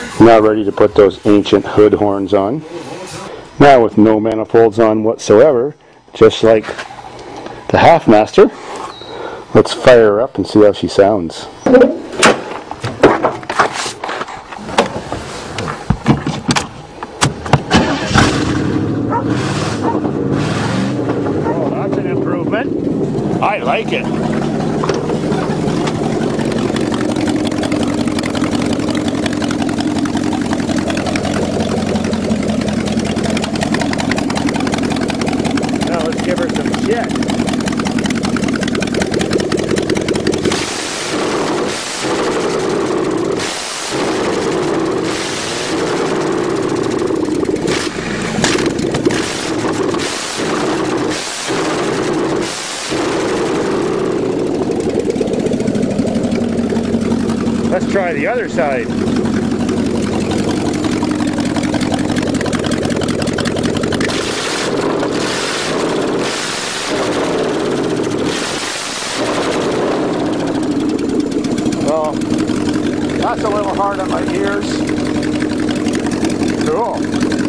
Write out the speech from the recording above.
Now ready to put those ancient hood horns on. Now with no manifolds on whatsoever, just like the Half-Master, let's fire her up and see how she sounds. Oh, that's an improvement. I like it. Give her some shit. Let's try the other side. That's a little hard on my ears. Cool.